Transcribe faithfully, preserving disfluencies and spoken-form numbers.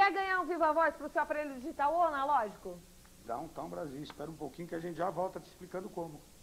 Quer ganhar um Viva Voz pro seu aparelho digital ou analógico? Downtown Brasil, espera um pouquinho que a gente já volta te explicando como.